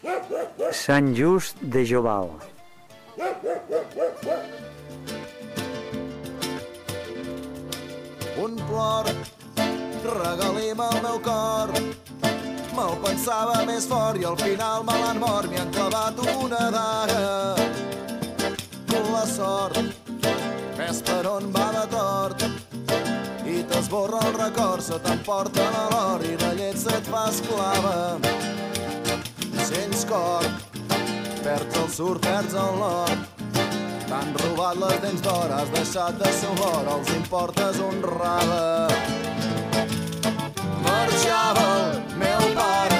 Sant Just de Joval. Un plor, regalim el meu cor. Me'l pensava més fort i al final me l'han mort. M'hi han clavat una daga. La sort és per on va de tort i t'esborra el record, se t'emporta a l'or i la llet se't fa esclava. Sents cor, perds el surt, perds el nord. T'han robat les dents d'or, has deixat de ser or, els importes un rave. Marxava el meu pare